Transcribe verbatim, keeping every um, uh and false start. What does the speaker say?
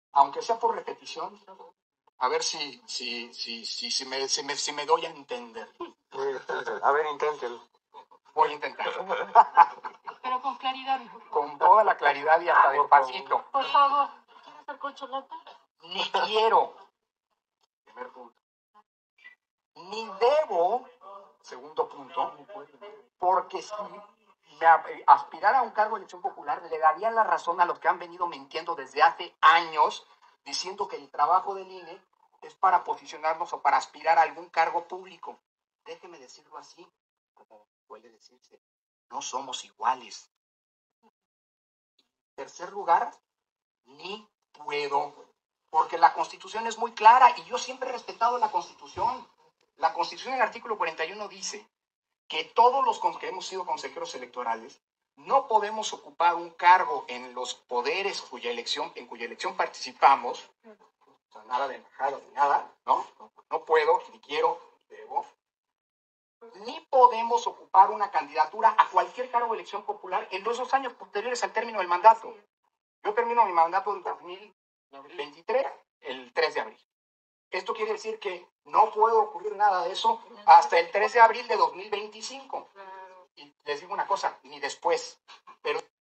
aunque sea por repetición, a ver si, si, si, si, si, me, si, me, si me doy a entender. A ver, inténtelo. Voy a intentar. Pero con claridad. Con toda la claridad y hasta despacito. Por favor, ¿quieres el corcholata? Ni quiero. Primer punto. Ni debo, segundo punto, porque si me aspirara a un cargo de elección popular, le daría la razón a los que han venido mintiendo desde hace años, diciendo que el trabajo del I N E es para posicionarnos o para aspirar a algún cargo público. Déjeme decirlo así, como suele decirse, no somos iguales. En tercer lugar, ni puedo, porque la Constitución es muy clara y yo siempre he respetado la Constitución. La Constitución en el artículo cuarenta y uno dice que todos los que hemos sido consejeros electorales no podemos ocupar un cargo en los poderes cuya elección, en cuya elección participamos, o sea, nada de embajada ni nada, ¿no? No puedo, ni quiero, ni debo, ni podemos ocupar una candidatura a cualquier cargo de elección popular en los dos años posteriores al término del mandato. Yo termino mi mandato en dos mil veintitrés, el tres de abril. Esto quiere decir que no puede ocurrir nada de eso hasta el tres de abril de dos mil veinticinco. Y les digo una cosa, ni después. Pero